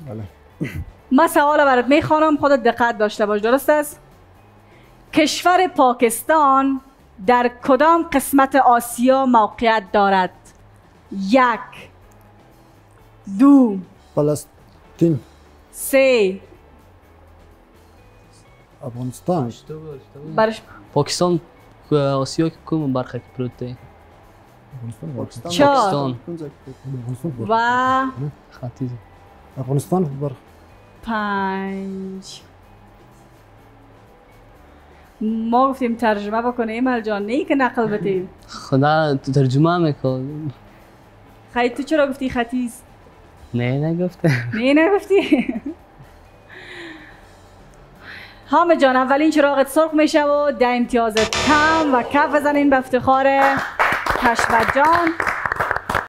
بله. من سوال برات میخوانم، خودت دقت داشته باش. درست است؟ کشور پاکستان در کدام قسمت آسیا موقعیت دارد؟ 1 2 فلسطین. 3 افغانستان. برش پاکستان آسیا که کدوم برخه که پروته؟ افغانستان. 4 و خطی افغانستان بر 5. ما گفتیم ترجمه بکنه ایمال جان، نه که نقل بده. خدا تو ترجمه میکن. خیلی تو چرا گفتی خطیست؟ نه نگفته. نه نگفتی؟ حامد جان اولین چراغت سرخ میشه و 10 امتیازت کم و کف بزنین به افتخار کشور جان.